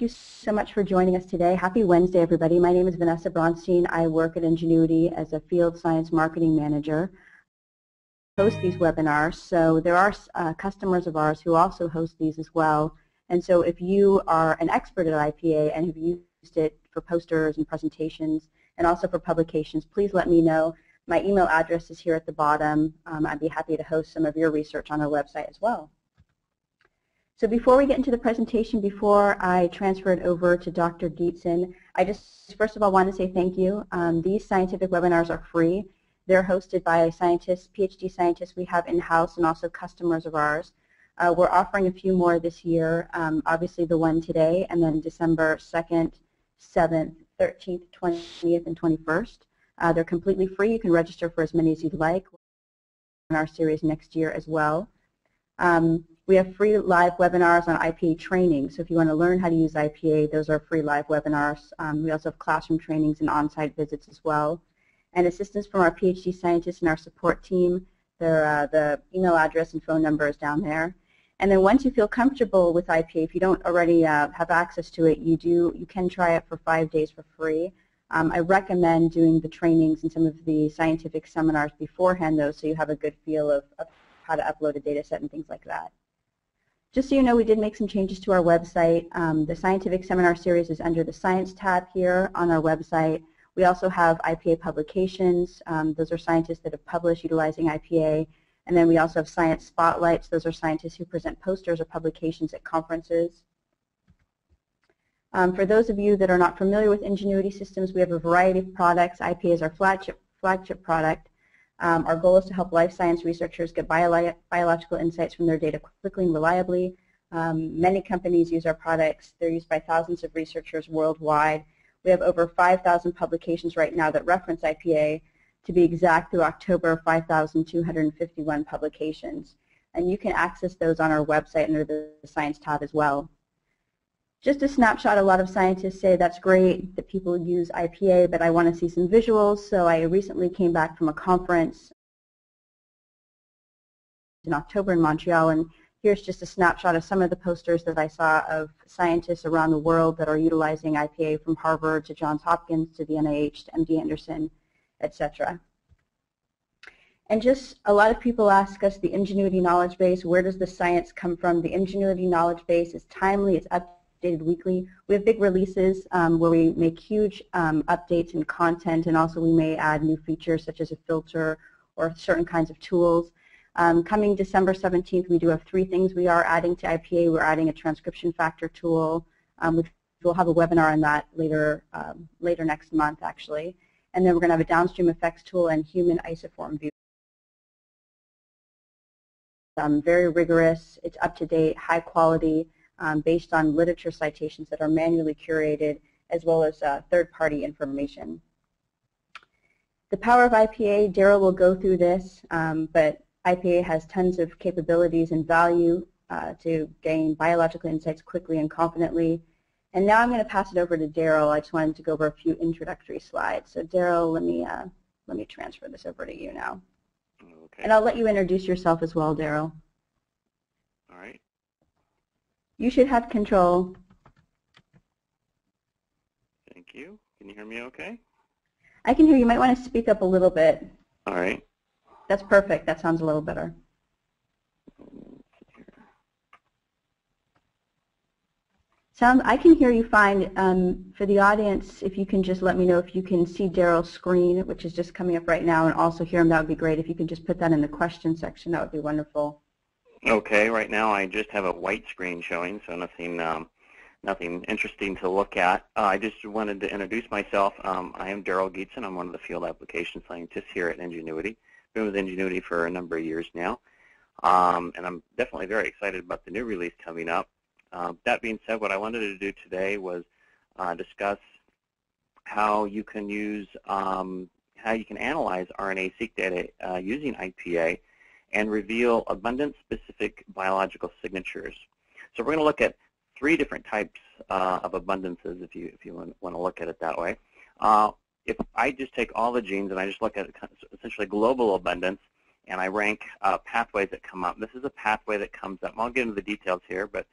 thank you so much for joining us today. Happy Wednesday, everybody. My name is Vanessa Bronstein. I work at Ingenuity as a Field Science Marketing Manager. I host these webinars, so there are customers of ours who also host these as well. And so if you are an expert at IPA and have used it for posters and presentations and also for publications, please let me know. My email address is here at the bottom. I'd be happy to host some of your research on our website as well. So before we get into the presentation, before I transfer it over to Dr. Gietzen, I just first of all want to say thank you. These scientific webinars are free. They're hosted by scientists, Ph.D. scientists we have in-house and also customers of ours. We're offering a few more this year, obviously the one today, and then December 2nd, 7th, 13th, 20th, and 21st. They're completely free. You can register for as many as you'd like in our series next year as well. We have free live webinars on IPA training, so if you want to learn how to use IPA, those are free live webinars. We also have classroom trainings and on-site visits as well. And assistance from our PhD scientists and our support team. The email address and phone number is down there. And then once you feel comfortable with IPA, if you don't already have access to it, you can try it for 5 days for free. I recommend doing the trainings and some of the scientific seminars beforehand, though, so you have a good feel of how to upload a data set and things like that. Just so you know, we did make some changes to our website. The scientific seminar series is under the Science tab here on our website. We also have IPA publications. Those are scientists that have published utilizing IPA. And then we also have Science Spotlights. Those are scientists who present posters or publications at conferences. For those of you that are not familiar with Ingenuity Systems, we have a variety of products. IPA is our flagship product. Our goal is to help life science researchers get biological insights from their data quickly and reliably. Many companies use our products. They're used by thousands of researchers worldwide. We have over 5,000 publications right now that reference IPA. To be exact, through October, 5,251 publications. And you can access those on our website under the Science tab as well. Just a snapshot, a lot of scientists say that's great that people use IPA, but I want to see some visuals. So I recently came back from a conference in October in Montreal, and here's just a snapshot of some of the posters that I saw of scientists around the world that are utilizing IPA, from Harvard to Johns Hopkins to the NIH to MD Anderson, etc. And just a lot of people ask us the Ingenuity knowledge base, where does the science come from? The Ingenuity knowledge base is timely, it's updated weekly. We have big releases where we make huge updates in content, and also we may add new features such as a filter or certain kinds of tools. Coming December 17th, we do have 3 things we are adding to IPA. We're adding a transcription factor tool. We'll have a webinar on that later next month, actually. And then we're going to have a downstream effects tool and human isoform view. Very rigorous, it's up to date, high quality, based on literature citations that are manually curated, as well as third-party information. The power of IPA, Darryl will go through this, but IPA has tons of capabilities and value to gain biological insights quickly and confidently. And now I'm going to pass it over to Darryl. I just wanted to go over a few introductory slides. So Darryl, let me transfer this over to you now. Okay. And I'll let you introduce yourself as well, Darryl. All right. You should have control. Thank you. Can you hear me okay? I can hear you. You might want to speak up a little bit. All right. That's perfect. That sounds a little better. I can hear you fine. For the audience, if you can just let me know if you can see Darryl's screen, which is just coming up right now, and also hear him, that would be great. If you could just put that in the question section, that would be wonderful. Okay. Right now, I just have a white screen showing, so nothing interesting to look at. I just wanted to introduce myself. I am Darryl Gietzen. I'm one of the field application scientists here at Ingenuity. Been with Ingenuity for a number of years now, and I'm definitely very excited about the new release coming up. That being said, what I wanted to do today was discuss how you can analyze RNA-Seq data using IPA and reveal abundance-specific biological signatures. So we're going to look at 3 different types of abundances, if you want to look at it that way. If I just take all the genes and I just look at essentially global abundance, and I rank pathways that come up. This is a pathway that comes up. I'll get into the details here, but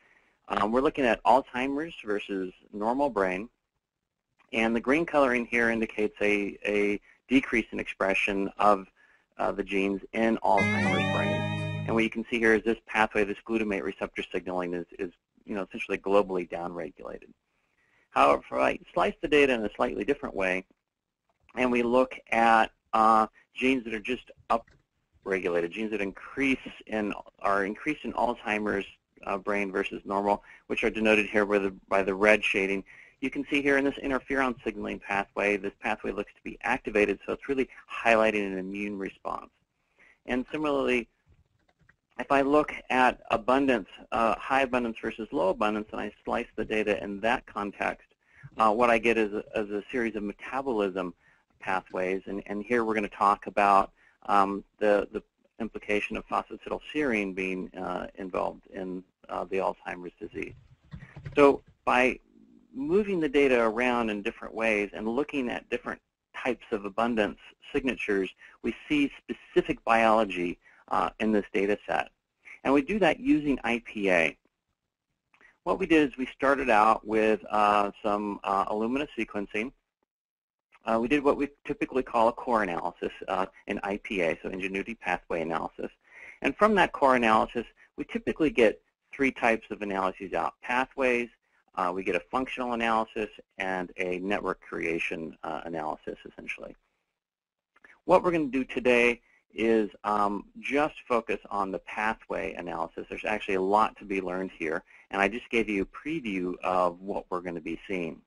We're looking at Alzheimer's versus normal brain, and the green coloring here indicates a decrease in expression of the genes in Alzheimer's brain. And what you can see here is this pathway, this glutamate receptor signaling is essentially globally downregulated. However, if I slice the data in a slightly different way, and we look at genes that are just upregulated, genes that are increased in Alzheimer's brain versus normal, which are denoted here by the red shading. You can see here in this interferon signaling pathway, this pathway looks to be activated, so it's really highlighting an immune response. And similarly, if I look at abundance, high abundance versus low abundance, and I slice the data in that context, what I get is a series of metabolism pathways, and here we're going to talk about the implication of phosphatidylserine being involved in the Alzheimer's disease. So by moving the data around in different ways and looking at different types of abundance signatures, we see specific biology in this data set. And we do that using IPA. What we did is we started out with some Illumina sequencing. We did what we typically call a core analysis in IPA, so Ingenuity pathway analysis. And from that core analysis, we typically get three types of analyses out: pathways, we get a functional analysis, and a network creation analysis, essentially. What we're going to do today is just focus on the pathway analysis. There's actually a lot to be learned here, and I just gave you a preview of what we're going to be seeing.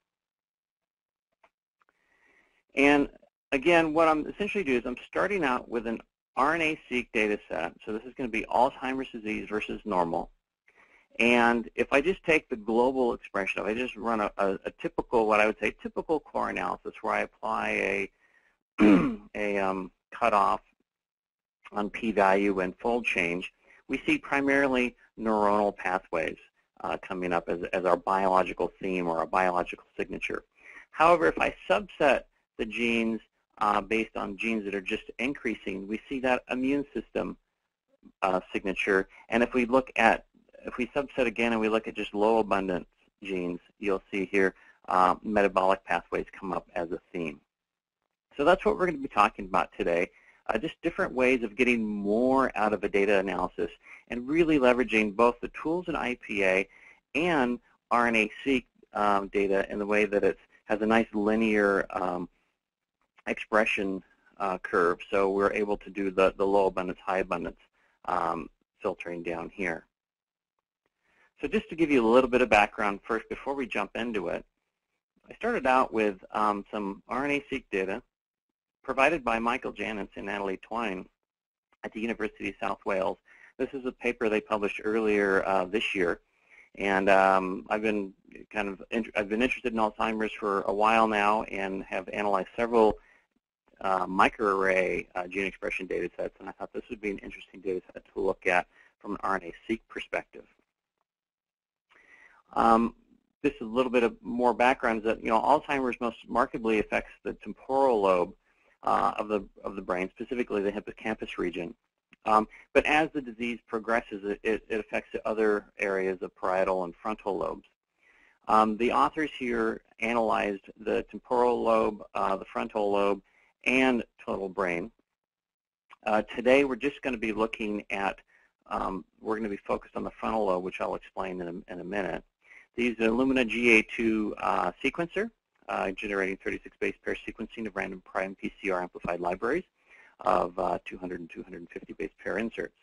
And again, what I'm essentially doing is I'm starting out with an RNA-Seq data set. So this is going to be Alzheimer's disease versus normal. And if I just take the global expression, if I just run a typical, what I would say, typical core analysis where I apply a cutoff on p-value and fold change, we see primarily neuronal pathways coming up as our biological theme or our biological signature. However, if I subset the genes based on genes that are just increasing, we see that immune system signature. And if we subset again and we look at just low abundance genes, you'll see here metabolic pathways come up as a theme. So that's what we're going to be talking about today. Just different ways of getting more out of a data analysis and really leveraging both the tools in IPA and RNA-Seq data in the way that it has a nice linear expression curve. So we're able to do the low abundance, high abundance filtering down here. So just to give you a little bit of background first before we jump into it, I started out with some RNA-Seq data provided by Michael Janitz and Natalie Twine at the University of South Wales. This is a paper they published earlier this year, and I've been interested in Alzheimer's for a while now and have analyzed several microarray gene expression data sets, and I thought this would be an interesting data set to look at from an RNA-Seq perspective. This is a little bit of more background, is that Alzheimer's most markedly affects the temporal lobe of the brain, specifically the hippocampus region. But as the disease progresses, it affects the other areas of parietal and frontal lobes. The authors here analyzed the temporal lobe, the frontal lobe, and total brain. Today we're just going to be looking at, we're going to be focused on the frontal lobe, which I'll explain in a minute. These Illumina GA2 sequencer, generating 36 base pair sequencing of random prime PCR amplified libraries of 200 and 250 base pair inserts.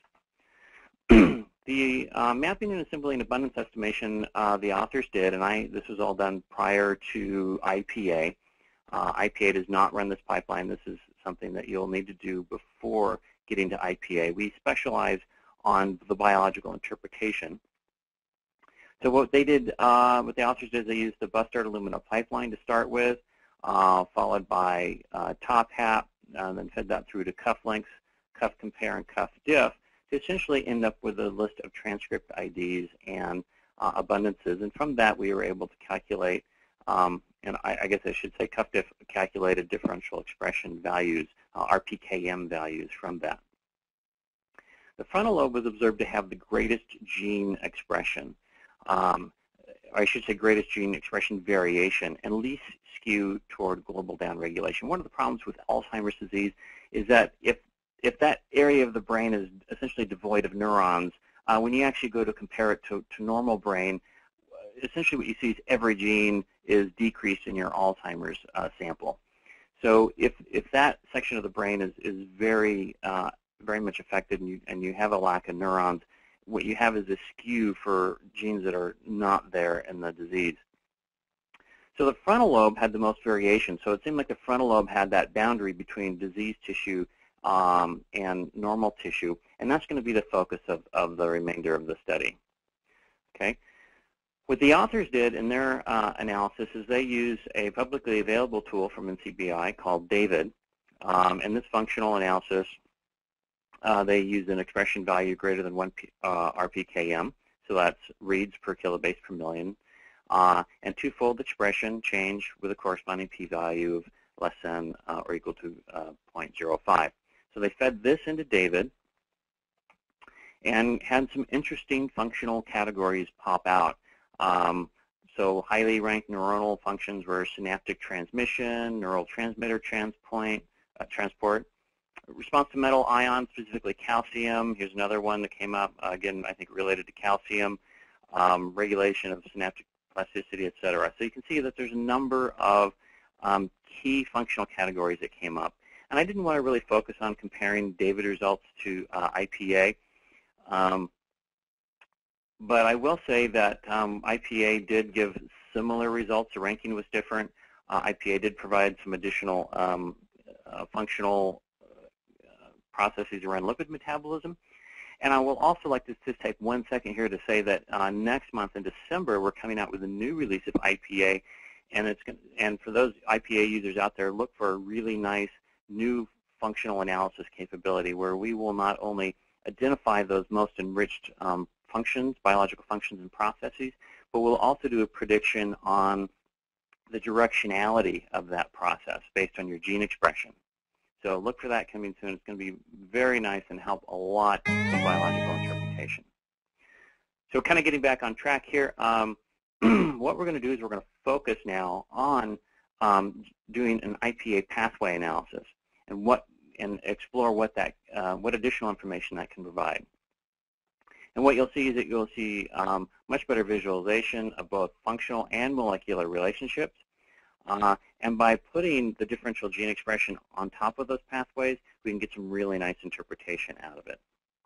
The mapping and assembly and abundance estimation the authors did, and this was all done prior to IPA. IPA does not run this pipeline. This is something that you'll need to do before getting to IPA. We specialize on the biological interpretation. So what they did, what the authors did, is they used the Bustard Illumina pipeline to start with, followed by TopHap, then fed that through to CuffLinks, CuffCompare, and CuffDiff to essentially end up with a list of transcript IDs and abundances. And from that, we were able to calculate, and I guess I should say CuffDiff calculated differential expression values, RPKM values from that. The frontal lobe was observed to have the greatest gene expression. or I should say greatest gene expression variation, and least skew toward global downregulation. One of the problems with Alzheimer's disease is that if that area of the brain is essentially devoid of neurons, when you actually go to compare it to normal brain, essentially what you see is every gene is decreased in your Alzheimer's sample. So if that section of the brain is very much affected and you have a lack of neurons, what you have is a skew for genes that are not there in the disease. So the frontal lobe had the most variation. So it seemed like the frontal lobe had that boundary between disease tissue and normal tissue, and that's going to be the focus of the remainder of the study. Okay. What the authors did in their analysis is they used a publicly available tool from NCBI called DAVID. In this functional analysis, they used an expression value greater than 1 RPKM, so that's reads per kilobase per million, and twofold expression change with a corresponding p-value of less than or equal to 0.05. So they fed this into DAVID and had some interesting functional categories pop out. So highly ranked neuronal functions were synaptic transmission, neural transmitter transport, response to metal ions, specifically calcium. Here's another one that came up, again, I think related to calcium, regulation of synaptic plasticity, et cetera. So you can see that there's a number of key functional categories that came up. And I didn't want to really focus on comparing DAVID results to IPA. But I will say that IPA did give similar results. The ranking was different. IPA did provide some additional functional processes around lipid metabolism. And I will also like to just take 1 second here to say that next month in December, we're coming out with a new release of IPA. And for those IPA users out there, look for a really nice new functional analysis capability where we will not only identify those most enriched functions, biological functions and processes, but we'll also do a prediction on the directionality of that process based on your gene expression. So look for that coming soon. It's going to be very nice and help a lot in biological interpretation. So kind of getting back on track here, what we're going to do is we're going to focus now on doing an IPA pathway analysis and explore what additional information that can provide. And what you'll see is that you'll see much better visualization of both functional and molecular relationships. And by putting the differential gene expression on top of those pathways, we can get some really nice interpretation out of it.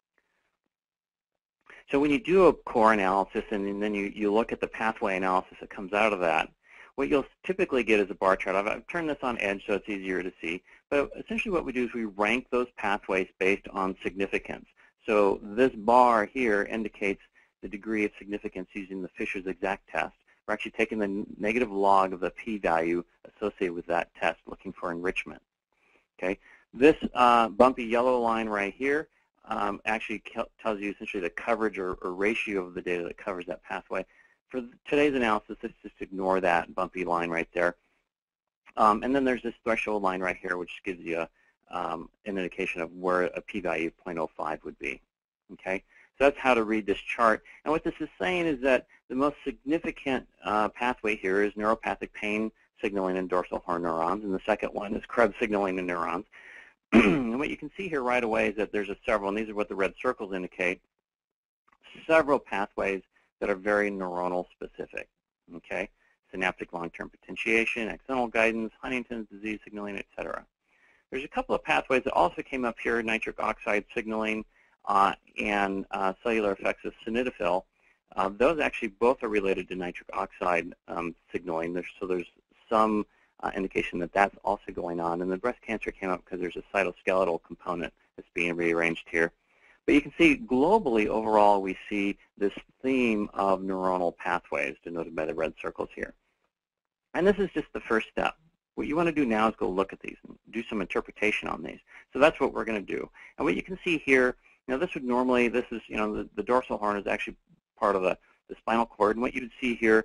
So when you do a core analysis and then you look at the pathway analysis that comes out of that, what you'll typically get is a bar chart. I've turned this on edge so it's easier to see. But essentially what we do is we rank those pathways based on significance. So this bar here indicates the degree of significance using the Fisher's exact test. We're actually taking the negative log of the p-value associated with that test, looking for enrichment. Okay, this bumpy yellow line right here actually tells you essentially the coverage or ratio of the data that covers that pathway. For today's analysis, let's just ignore that bumpy line right there. And then there's this threshold line right here, which gives you an indication of where a p-value of 0.05 would be. Okay, so that's how to read this chart. And what this is saying is that the most significant pathway here is neuropathic pain signaling in dorsal horn neurons, and the second one is Krebs signaling in neurons. And what you can see here right away is that there's several, and these are what the red circles indicate, several pathways that are very neuronal specific. Okay, synaptic long-term potentiation, axonal guidance, Huntington's disease signaling, et cetera. There's a couple of pathways that also came up here, nitric oxide signaling and cellular effects of synidophyll. Those actually both are related to nitric oxide signaling. So there's some indication that that's also going on. And the breast cancer came up because there's a cytoskeletal component that's being rearranged here. But you can see globally, overall, we see this theme of neuronal pathways denoted by the red circles here. And this is just the first step. What you want to do now is go look at these and do some interpretation on these. So that's what we're going to do. And what you can see here, this would normally, this is, the dorsal horn is actually part of the spinal cord. And what you would see here,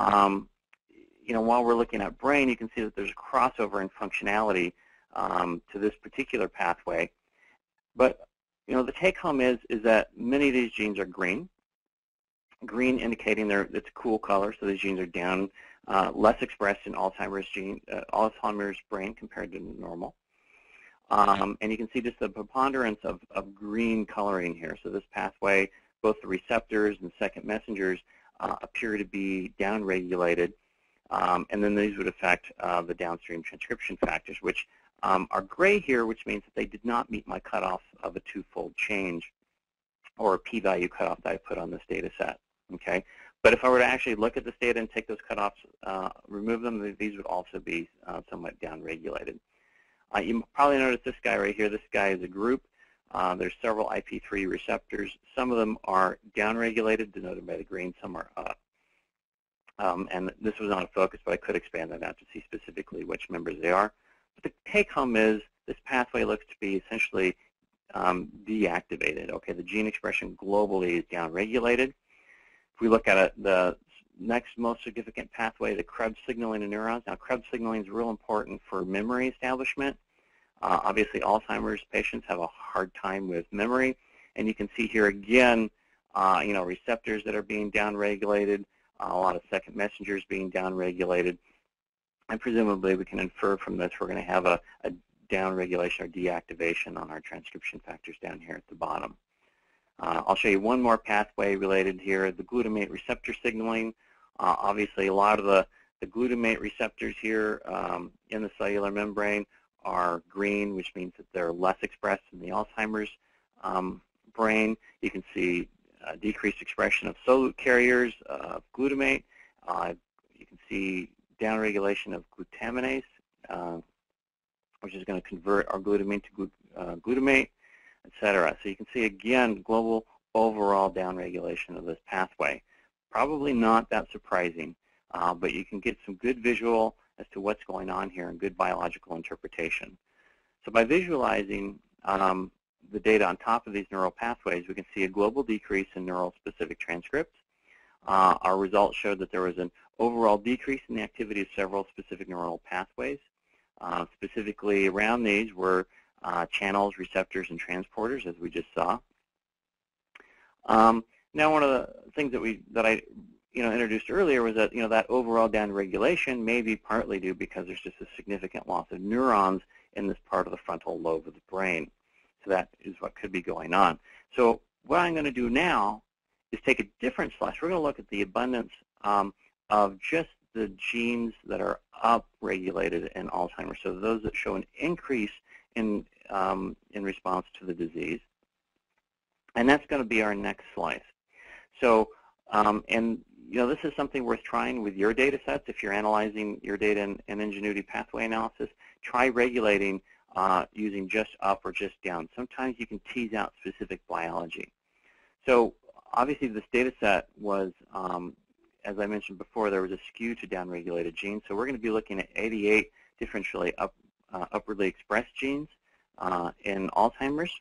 while we're looking at brain, you can see that there's a crossover in functionality to this particular pathway. But, the take home is that many of these genes are green. Green indicating it's a cool color, so these genes are down, less expressed in Alzheimer's brain compared to normal. And you can see just the preponderance of green coloring here. So this pathway, both the receptors and second messengers appear to be downregulated, and then these would affect the downstream transcription factors, which are gray here, which means that they did not meet my cutoff of a twofold change or a p-value cutoff that I put on this data set. Okay? But if I were to actually look at this data and take those cutoffs, remove them, these would also be somewhat downregulated. You probably noticed this guy right here. This guy is a group. There's several IP3 receptors. Some of them are downregulated, denoted by the green. Some are up. And this was not a focus, but I could expand that out to see specifically which members they are. But the take-home is this pathway looks to be essentially deactivated. Okay, the gene expression globally is downregulated. If we look at it, the next most significant pathway, the Krebs signaling in neurons. Now, Krebs signaling is real important for memory establishment. Obviously, Alzheimer's patients have a hard time with memory, and you can see here again, receptors that are being downregulated, a lot of second messengers being downregulated, and presumably we can infer from this we're going to have a downregulation or deactivation on our transcription factors down here at the bottom. I'll show you one more pathway related here, the glutamate receptor signaling. Obviously, a lot of the glutamate receptors here in the cellular membrane are green, which means that they're less expressed in the Alzheimer's brain. You can see decreased expression of solute carriers of glutamate. You can see downregulation of glutaminase, which is going to convert our glutamine to glutamate, etc. So you can see, again, global overall downregulation of this pathway. Probably not that surprising, but you can get some good visual as to what's going on here and good biological interpretation. So by visualizing the data on top of these neural pathways, we can see a global decrease in neural-specific transcripts. Our results showed that there was an overall decrease in the activity of several specific neural pathways. Specifically around these were channels, receptors, and transporters, as we just saw. Now, one of the things that I introduced earlier was that that overall downregulation may be partly due because there's just a significant loss of neurons in this part of the frontal lobe of the brain. So that is what could be going on. So what I'm going to do now is take a different slice. We're going to look at the abundance of just the genes that are upregulated in Alzheimer's. So those that show an increase in response to the disease. And that's going to be our next slice. So, this is something worth trying with your data sets. If you're analyzing your data in Ingenuity pathway analysis, try regulating using just up or just down. Sometimes you can tease out specific biology. So obviously this data set was, as I mentioned before, there was a skew to downregulated genes. So we're going to be looking at 88 differentially upwardly expressed genes in Alzheimer's.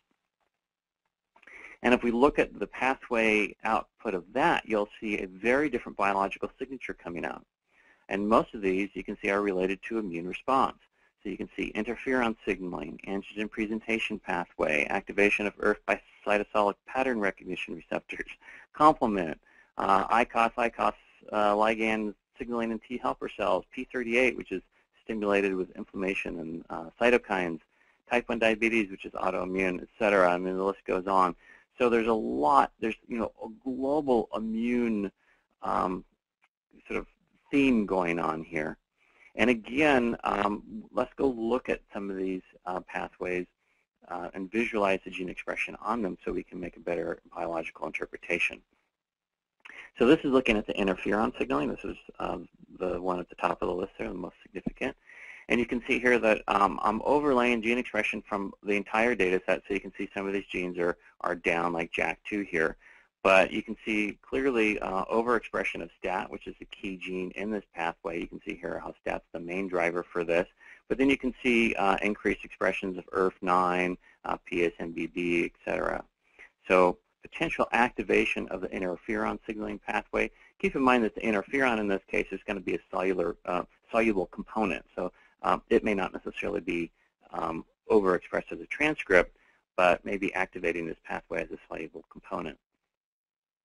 And if we look at the pathway output of that, you'll see a very different biological signature coming out. And most of these, you can see, are related to immune response. So you can see interferon signaling, antigen presentation pathway, activation of ERF by cytosolic pattern recognition receptors, complement, ICOS ligand signaling in T helper cells, P38, which is stimulated with inflammation and cytokines, type 1 diabetes, which is autoimmune, et cetera. I mean, the list goes on. So there's a lot, there's a global immune sort of theme going on here. And again, let's go look at some of these pathways and visualize the gene expression on them so we can make a better biological interpretation. So this is looking at the interferon signaling. This is the one at the top of the list there, the most significant. And you can see here that I'm overlaying gene expression from the entire data set, so you can see some of these genes are down, like JAK2 here. But you can see clearly overexpression of STAT, which is the key gene in this pathway. You can see here how STAT's the main driver for this. But then you can see increased expressions of ERF9, PSMBB, et cetera. So potential activation of the interferon signaling pathway. Keep in mind that the interferon in this case is going to be a soluble component. So it may not necessarily be overexpressed as a transcript, but maybe activating this pathway as a soluble component.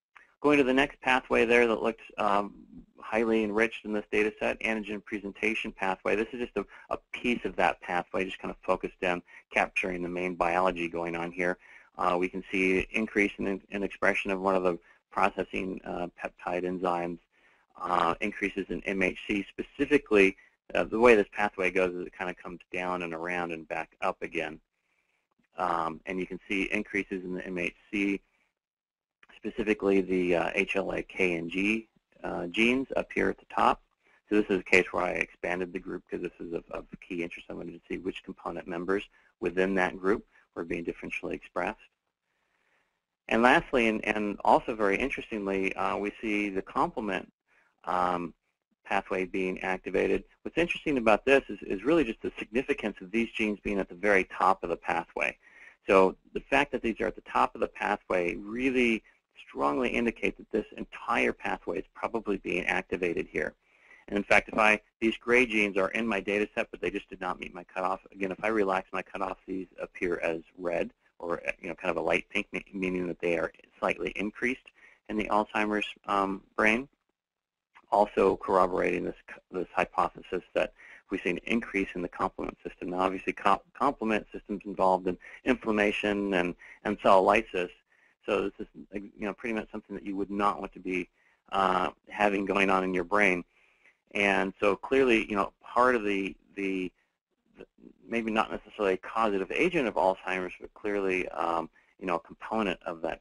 Going to the next pathway there that looks highly enriched in this data set, antigen presentation pathway. This is just a piece of that pathway, just kind of focused on capturing the main biology going on here. We can see increase in expression of one of the processing peptide enzymes, increases in MHC. Specifically, the way this pathway goes is it kind of comes down and around and back up again. And you can see increases in the MHC, specifically the HLA, K, and G genes up here at the top. So this is a case where I expanded the group because this is of key interest. I wanted to see which component members within that group were being differentially expressed. And lastly, and also very interestingly, we see the complement pathway being activated. What's interesting about this is really just the significance of these genes being at the very top of the pathway. So the fact that these are at the top of the pathway really strongly indicate that this entire pathway is probably being activated here. And in fact, these gray genes are in my data set, but they just did not meet my cutoff. Again, if I relax my cutoff, these appear as red, or kind of a light pink, meaning that they are slightly increased in the Alzheimer's brain. Also corroborating this hypothesis that we see an increase in the complement system. Now, obviously, complement systems involved in inflammation and cell lysis. So this is pretty much something that you would not want to be having going on in your brain. And so clearly, part of the maybe not necessarily a causative agent of Alzheimer's, but clearly, a component of that.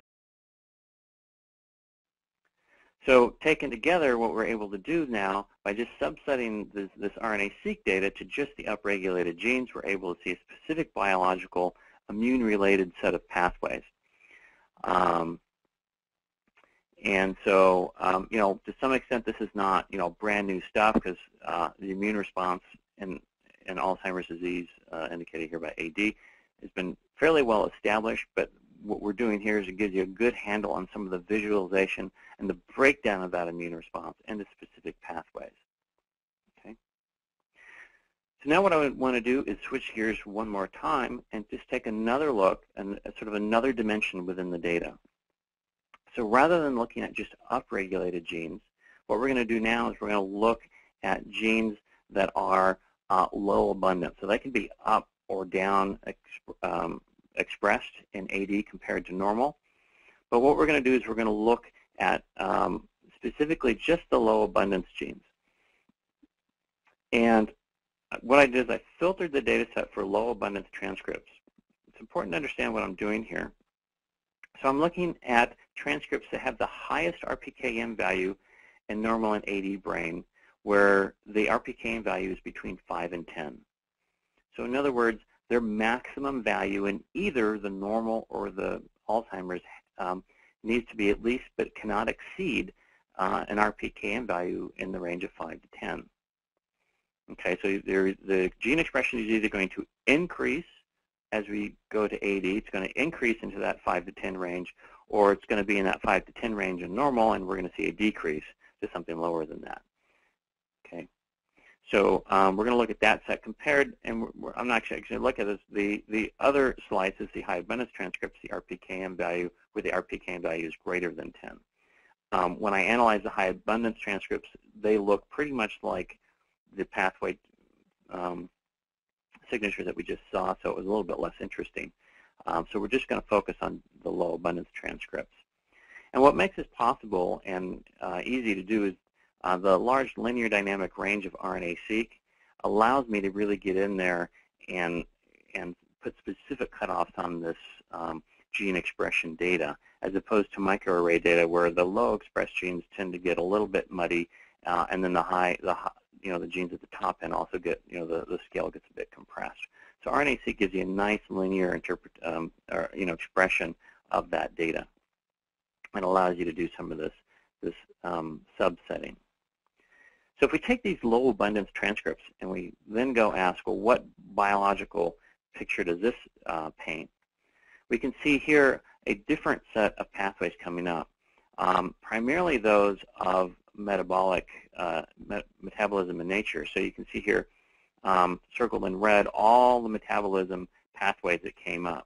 So taken together, what we're able to do now, by just subsetting this RNA-Seq data to just the upregulated genes, we're able to see a specific biological immune-related set of pathways. And so, to some extent, this is not, brand new stuff, because the immune response in Alzheimer's disease, indicated here by AD, has been fairly well established. But what we're doing here is it gives you a good handle on some of the visualization and the breakdown of that immune response into specific pathways. Okay. So now what I would want to do is switch gears one more time and just take another look and sort of another dimension within the data. So rather than looking at just upregulated genes, what we're going to do now is we're going to look at genes that are low abundant. So they can be up or down expressed in AD compared to normal. But what we're going to do is we're going to look at specifically just the low abundance genes. And what I did is I filtered the data set for low abundance transcripts. It's important to understand what I'm doing here. So I'm looking at transcripts that have the highest RPKM value in normal and AD brain, where the RPKM value is between 5 and 10. So in other words, their maximum value in either the normal or the Alzheimer's needs to be at least, but cannot exceed, an RPKM value in the range of 5 to 10. Okay, so the gene expression is either going to increase as we go to AD, it's going to increase into that 5 to 10 range, or it's going to be in that 5 to 10 range in normal, and we're going to see a decrease to something lower than that. Okay, so we're going to look at that set compared, and I'm not actually going to look at this. The other slice is the high abundance transcripts, the RPKM value, where the RPKM value is greater than 10. When I analyze the high abundance transcripts, they look pretty much like the pathway signature that we just saw, so it was a little bit less interesting. So we're just going to focus on the low abundance transcripts. And what makes this possible and easy to do is the large linear dynamic range of RNA-Seq allows me to really get in there and put specific cutoffs on this gene expression data, as opposed to microarray data where the low expressed genes tend to get a little bit muddy, and then the genes at the top end also get, the scale gets a bit compressed. So RNA-Seq gives you a nice linear expression of that data, and allows you to do some of this subsetting. So if we take these low abundance transcripts and we then go ask, well, what biological picture does this paint? We can see here a different set of pathways coming up, primarily those of metabolic metabolism in nature. So you can see here, circled in red, all the metabolism pathways that came up.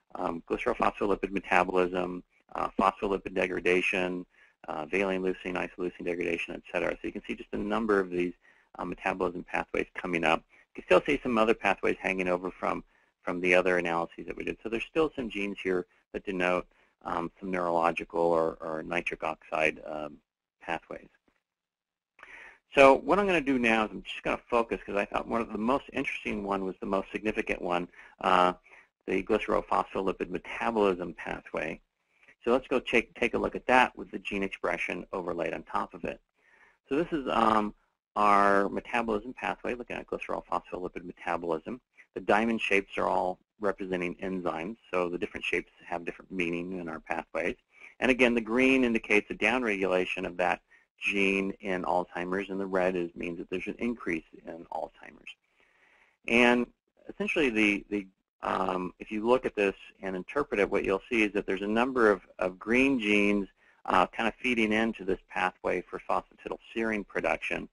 glycerol-phospholipid metabolism, phospholipid degradation, valine, leucine, isoleucine degradation, et cetera. So you can see just a number of these metabolism pathways coming up. You can still see some other pathways hanging over from the other analyses that we did. So there's still some genes here that denote some neurological or nitric oxide pathways. So what I'm going to do now is I'm just going to focus, because I thought one of the most interesting one was the most significant one, the glycerol-phospholipid metabolism pathway. So let's go take a look at that with the gene expression overlaid on top of it. So this is our metabolism pathway, looking at glycerol-phospholipid metabolism. The diamond shapes are all representing enzymes, so the different shapes have different meaning in our pathways. And again, the green indicates a downregulation of that gene in Alzheimer's, and the red means that there's an increase in Alzheimer's. And essentially, if you look at this and interpret it, what you'll see is that there's a number of green genes kind of feeding into this pathway for phosphatidylserine production.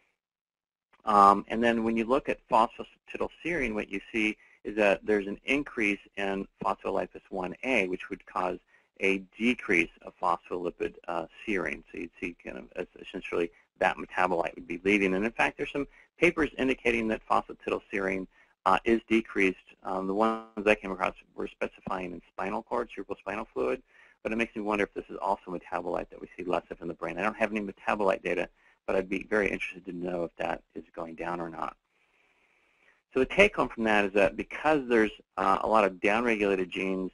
And then when you look at phosphatidylserine, what you see is that there's an increase in phospholipase 1A, which would cause a decrease of phospholipid serine. So you'd see kind of essentially that metabolite would be leaving. And in fact, there's some papers indicating that phosphatidylserine is decreased. The ones I came across were specifying in spinal cord, cerebrospinal fluid, but it makes me wonder if this is also a metabolite that we see less of in the brain. I don't have any metabolite data, but I'd be very interested to know if that is going down or not. So the take-home from that is that because there's a lot of downregulated genes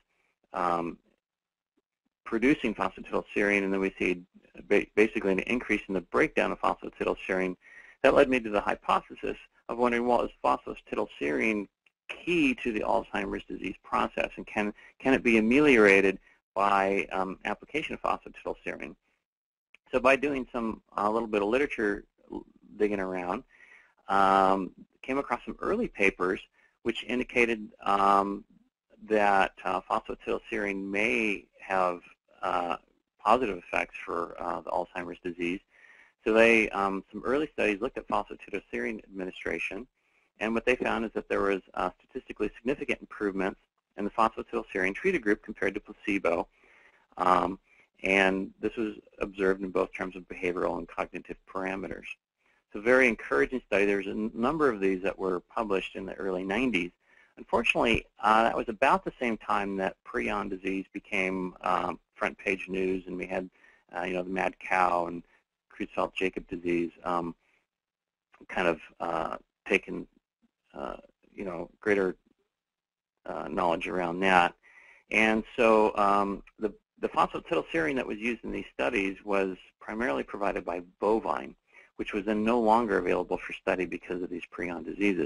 producing phosphatidylserine, and then we see basically an increase in the breakdown of phosphatidylserine, that led me to the hypothesis of wondering, well, is phosphatidylserine key to the Alzheimer's disease process, and can it be ameliorated by application of phosphatidylserine? So by doing a little bit of literature digging around, came across some early papers which indicated that phosphatidylserine may have positive effects for the Alzheimer's disease. So they, some early studies looked at phosphatidylserine administration, and what they found is that there was statistically significant improvements in the phosphatidylserine treated group compared to placebo. And this was observed in both terms of behavioral and cognitive parameters. It's a very encouraging study. There's a number of these that were published in the early 90s. Unfortunately, that was about the same time that prion disease became front page news, and we had the mad cow and Creutzfeldt-Jakob disease kind of taken greater knowledge around that. And so the phosphatidylserine that was used in these studies was primarily provided by bovine, which was then no longer available for study because of these prion diseases.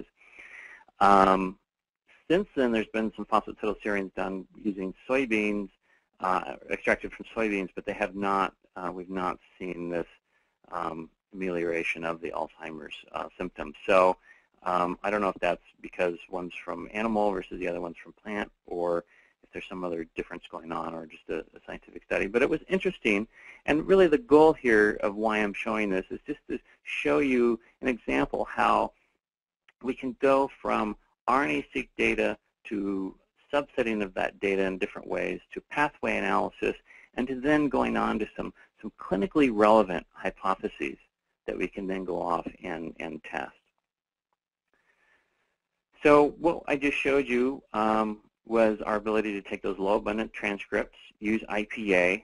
Since then, there's been some phosphatidylserines done using soybeans, extracted from soybeans, but they have not, we've not seen this amelioration of the Alzheimer's symptoms. So I don't know if that's because one's from animal versus the other one's from plant, or if there's some other difference going on, or just a scientific study. But it was interesting, and really the goal here of why I'm showing this is just to show you an example how we can go from RNA-seq data to subsetting of that data in different ways, to pathway analysis, and to then going on to some clinically relevant hypotheses that we can then go off and test. So what I just showed you was our ability to take those low abundant transcripts, use IPA.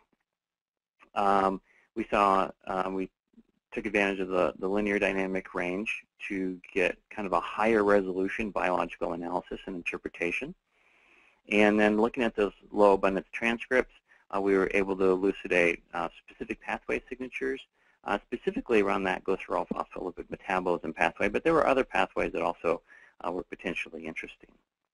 We took advantage of the linear dynamic range to get kind of a higher resolution biological analysis and interpretation. And then looking at those low abundance transcripts, we were able to elucidate specific pathway signatures, specifically around that glycerol phospholipid metabolism pathway, but there were other pathways that also were potentially interesting.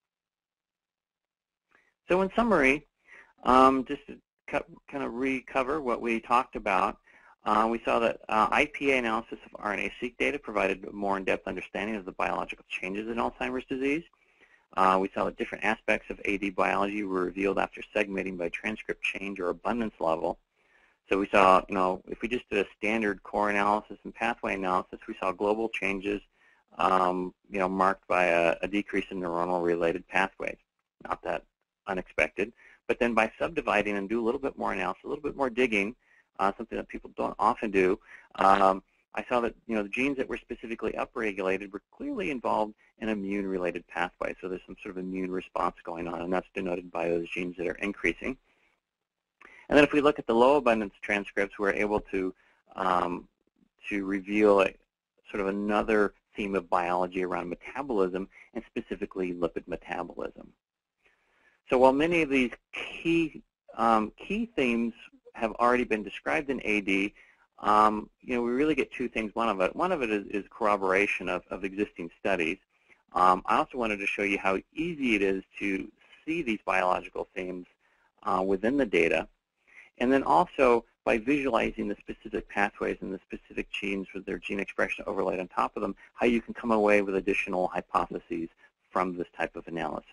So in summary, just to kind of recover what we talked about, we saw that IPA analysis of RNA-seq data provided a more in-depth understanding of the biological changes in Alzheimer's disease. We saw that different aspects of AD biology were revealed after segmenting by transcript change or abundance level. So we saw, if we just did a standard core analysis and pathway analysis, we saw global changes, marked by a decrease in neuronal-related pathways. Not that unexpected. But then by subdividing and do a little bit more analysis, a little bit more digging, something that people don't often do, I saw that the genes that were specifically upregulated were clearly involved in immune-related pathways. So there's some sort of immune response going on, and that's denoted by those genes that are increasing. And then if we look at the low abundance transcripts, we're able to reveal sort of another theme of biology around metabolism, and specifically lipid metabolism. So while many of these key themes have already been described in AD, we really get two things. One of it is corroboration of existing studies. I also wanted to show you how easy it is to see these biological themes within the data. And then also, by visualizing the specific pathways and the specific genes with their gene expression overlaid on top of them, how you can come away with additional hypotheses from this type of analysis.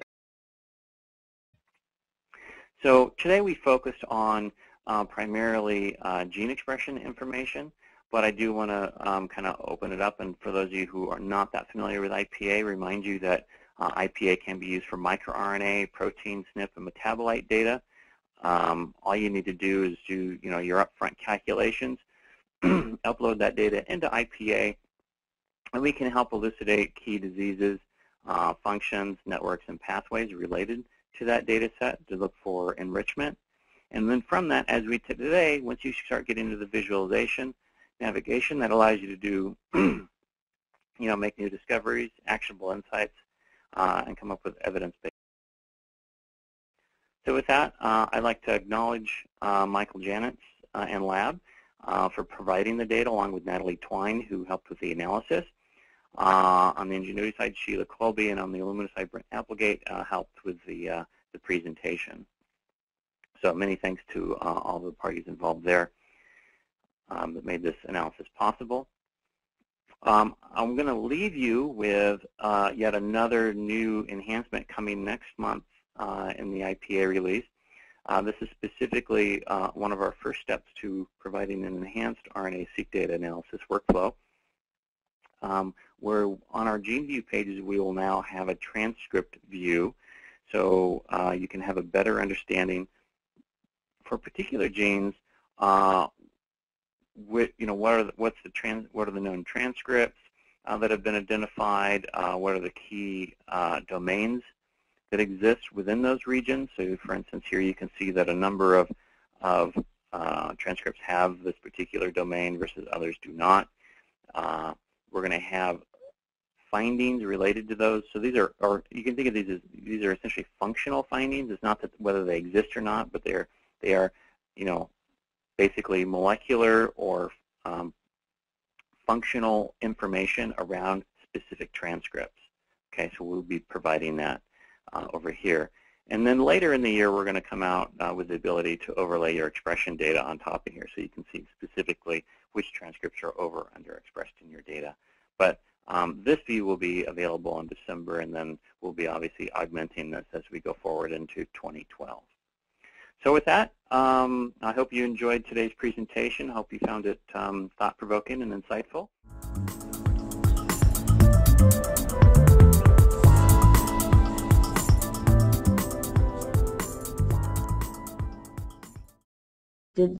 So today we focused on primarily gene expression information, but I do want to kind of open it up, and for those of you who are not that familiar with IPA, remind you that IPA can be used for microRNA, protein, SNP, and metabolite data. All you need to do is do your upfront calculations, upload that data into IPA, and we can help elucidate key diseases, functions, networks, and pathways related to that data set to look for enrichment. And then from that, as we did today, once you start getting into the visualization, navigation, that allows you to do, make new discoveries, actionable insights, and come up with evidence-based. So with that, I'd like to acknowledge Michael Janetz and lab for providing the data, along with Natalie Twine, who helped with the analysis. On the Ingenuity side, Sheila Colby, and on the Illumina side, Brent Applegate helped with the presentation. So many thanks to all the parties involved there that made this analysis possible. I'm going to leave you with yet another new enhancement coming next month in the IPA release. This is specifically one of our first steps to providing an enhanced RNA-Seq data analysis workflow. Where on our gene view pages, we will now have a transcript view, so you can have a better understanding for particular genes. What are the known transcripts that have been identified? What are the key domains that exist within those regions? So, for instance, here you can see that a number of transcripts have this particular domain versus others do not. We're going to have findings related to those. So these are, or you can think of these as, these are essentially functional findings. It's not that whether they exist or not, but they are, basically molecular or functional information around specific transcripts. Okay, so we'll be providing that over here. And then later in the year, we're going to come out with the ability to overlay your expression data on top of here, so you can see specifically which transcripts are over or under expressed in your data. But this view will be available in December, and then we'll be obviously augmenting this as we go forward into 2012. So with that, I hope you enjoyed today's presentation. I hope you found it thought-provoking and insightful.